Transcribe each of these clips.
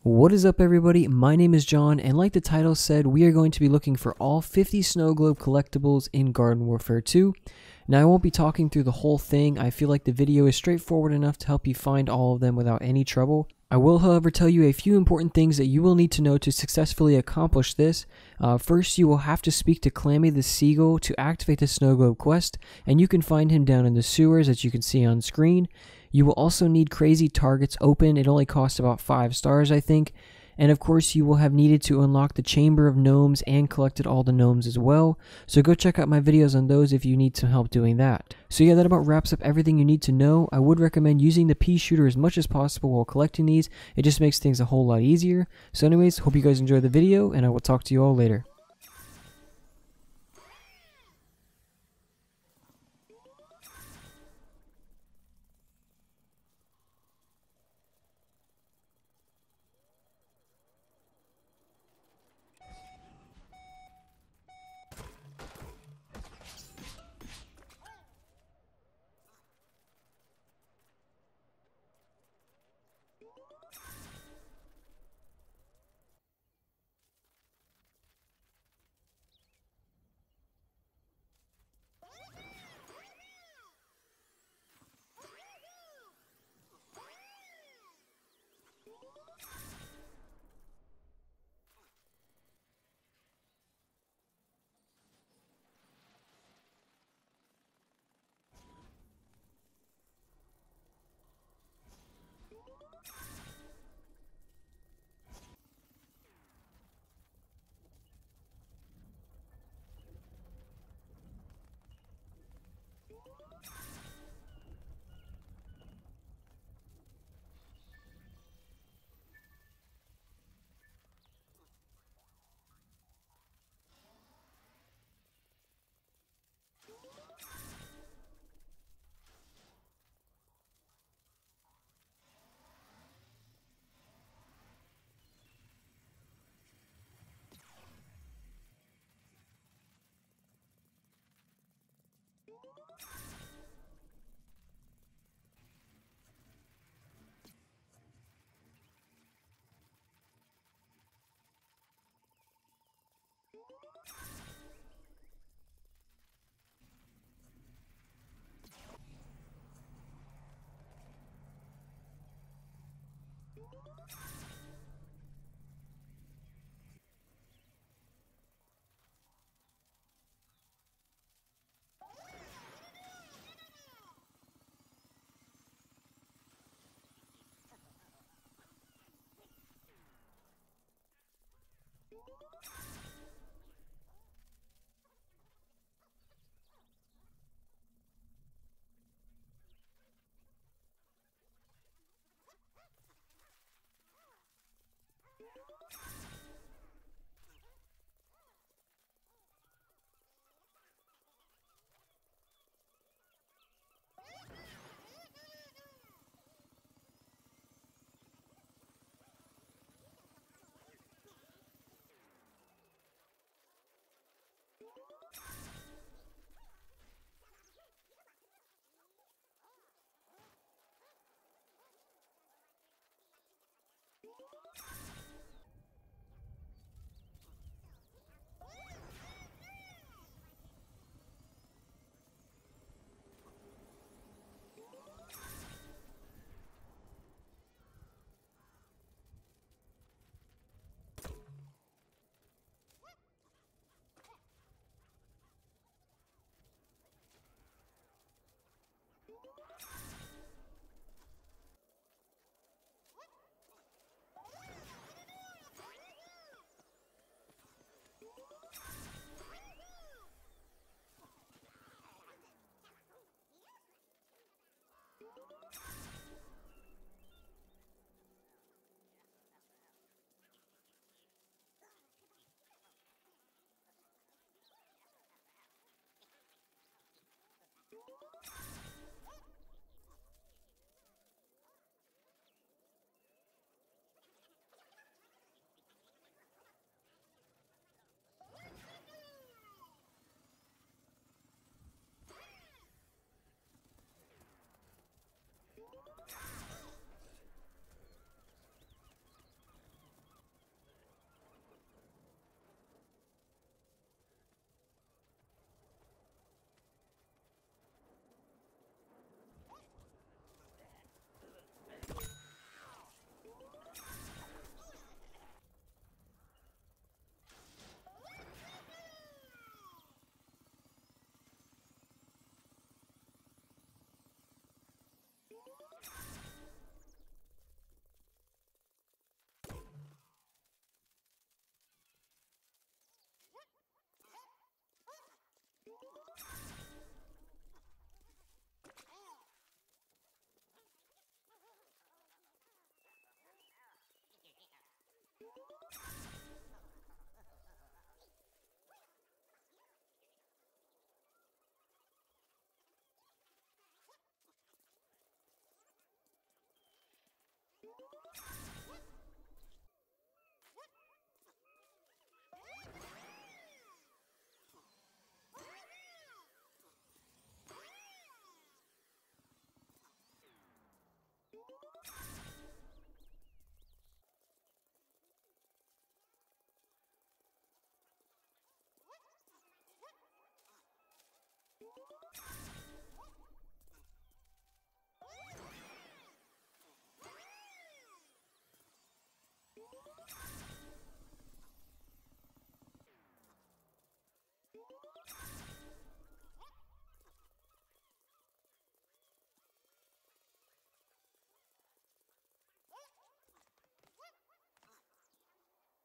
What is up, everybody? My name is John, and like the title said, we are going to be looking for all 50 snow globe collectibles in Garden Warfare 2. Now, I won't be talking through the whole thing. I feel like the video is straightforward enough to help you find all of them without any trouble. I will, however, tell you a few important things that you will need to know to successfully accomplish this. First, you will have to speak to Clammy the Seagull to activate the snow globe quest, and you can find him down in the sewers as you can see on screen. You will also need Crazy Targets open. It only costs about 5 stars, I think. And of course, you will have needed to unlock the Chamber of Gnomes and collected all the gnomes as well. So go check out my videos on those if you need some help doing that. So yeah, that about wraps up everything you need to know. I would recommend using the pea shooter as much as possible while collecting these. It just makes things a whole lot easier. So anyways, hope you guys enjoyed the video, and I will talk to you all later.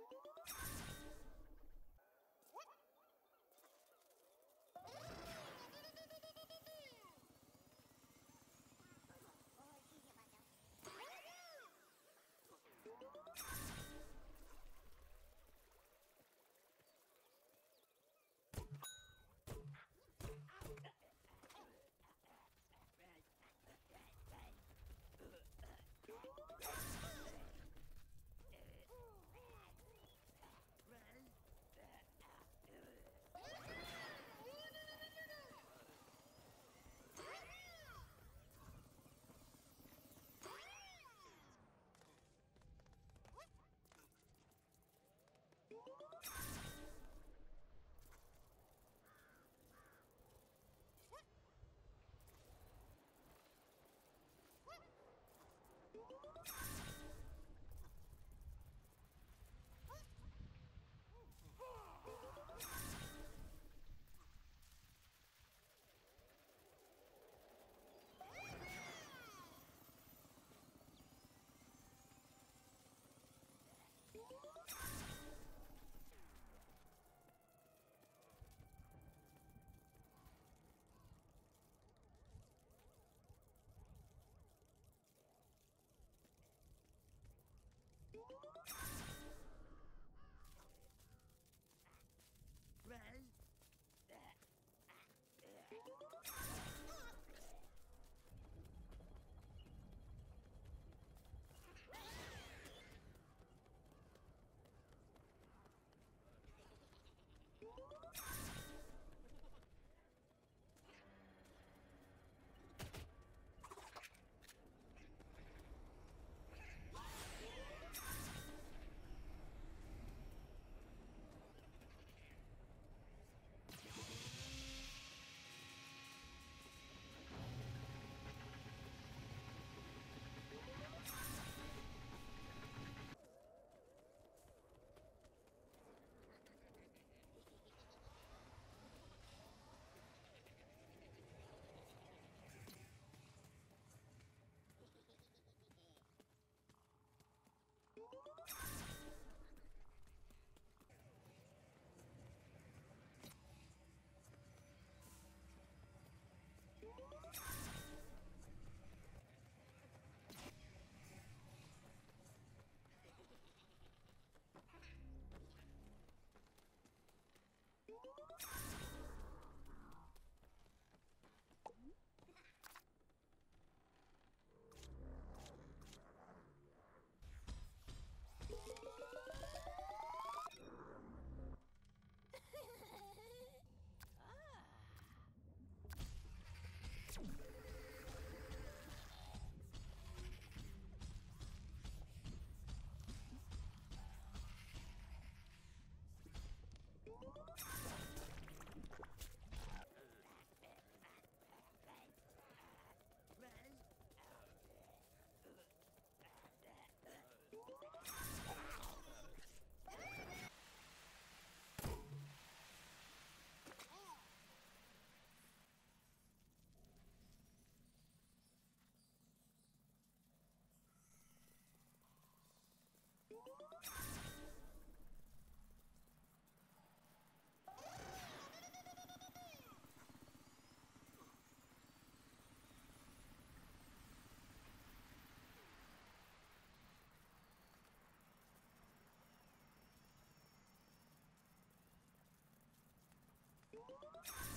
You